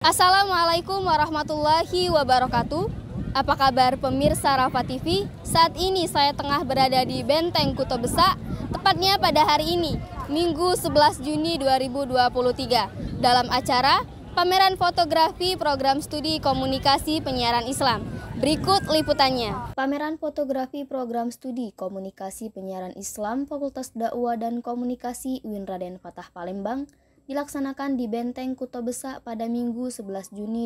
Assalamualaikum warahmatullahi wabarakatuh. Apa kabar pemirsa Rafa TV? Saat ini saya tengah berada di Benteng Kuto Besak, tepatnya pada hari ini, Minggu 11 Juni 2023, dalam acara pameran fotografi program studi komunikasi penyiaran Islam. Berikut liputannya. Pameran fotografi program studi komunikasi penyiaran Islam Fakultas Dakwah dan Komunikasi UIN Raden Fatah Palembang dilaksanakan di Benteng Kuto Besak pada Minggu 11 Juni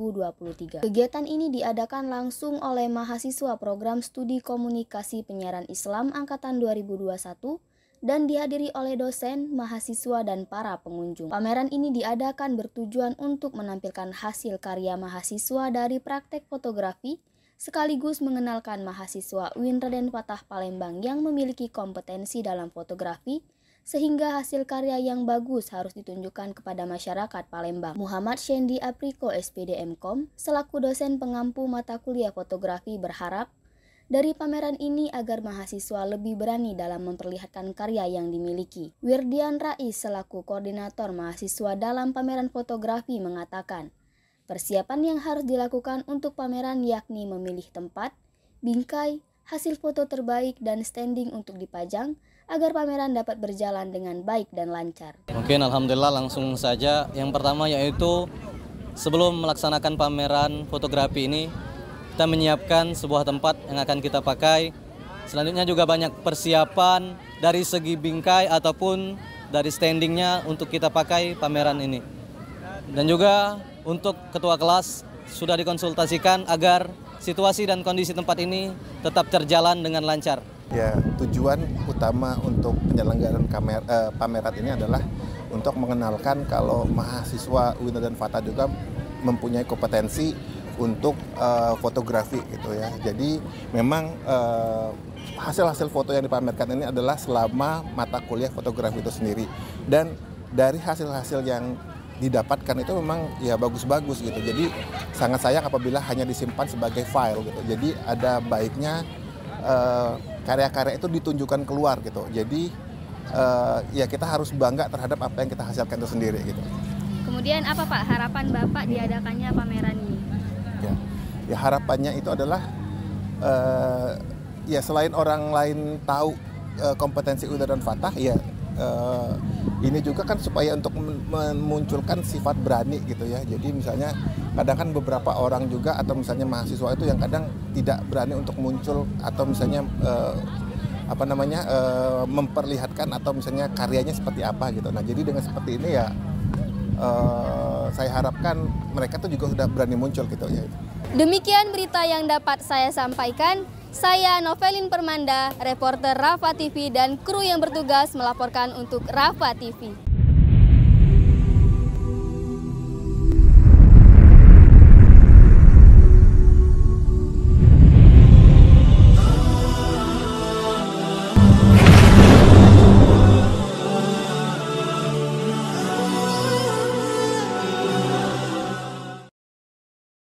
2023. Kegiatan ini diadakan langsung oleh mahasiswa program studi komunikasi penyiaran Islam angkatan 2021 dan dihadiri oleh dosen, mahasiswa, dan para pengunjung. Pameran ini diadakan bertujuan untuk menampilkan hasil karya mahasiswa dari praktek fotografi, sekaligus mengenalkan mahasiswa UIN Raden Fatah Palembang yang memiliki kompetensi dalam fotografi, sehingga hasil karya yang bagus harus ditunjukkan kepada masyarakat Palembang. Muhammad Shendi Apriko SPD MKom selaku dosen pengampu mata kuliah fotografi berharap dari pameran ini agar mahasiswa lebih berani dalam memperlihatkan karya yang dimiliki. Wirdian Rais selaku koordinator mahasiswa dalam pameran fotografi mengatakan, persiapan yang harus dilakukan untuk pameran yakni memilih tempat, bingkai, hasil foto terbaik, dan standing untuk dipajang agar pameran dapat berjalan dengan baik dan lancar. Mungkin alhamdulillah langsung saja. Yang pertama yaitu sebelum melaksanakan pameran fotografi ini, kita menyiapkan sebuah tempat yang akan kita pakai. Selanjutnya juga banyak persiapan dari segi bingkai ataupun dari standingnya untuk kita pakai pameran ini. Dan juga untuk ketua kelas sudah dikonsultasikan agar situasi dan kondisi tempat ini tetap terjalan dengan lancar. Ya, tujuan utama untuk penyelenggaraan pameran ini adalah untuk mengenalkan kalau mahasiswa UIN Raden Fatah juga mempunyai kompetensi untuk fotografi gitu ya. Jadi memang hasil-hasil foto yang dipamerkan ini adalah selama mata kuliah fotografi itu sendiri. Dan dari hasil-hasil yang didapatkan itu memang ya bagus-bagus gitu. Jadi sangat sayang apabila hanya disimpan sebagai file gitu. Jadi ada baiknya karya-karya itu ditunjukkan keluar gitu. Jadi ya kita harus bangga terhadap apa yang kita hasilkan itu sendiri gitu. Kemudian apa Pak harapan Bapak diadakannya pameran ini? Ya harapannya itu adalah ya selain orang lain tahu kompetensi UIN Raden Fatah, ya ini juga kan supaya untuk memunculkan sifat berani gitu ya. Jadi misalnya kadang kan beberapa orang juga atau misalnya mahasiswa itu yang kadang tidak berani untuk muncul atau misalnya memperlihatkan atau misalnya karyanya seperti apa gitu. Nah jadi dengan seperti ini ya saya harapkan mereka tuh juga sudah berani muncul gitu ya. Demikian berita yang dapat saya sampaikan. Saya Novelin Permanda, reporter Rafa TV dan kru yang bertugas melaporkan untuk Rafa TV.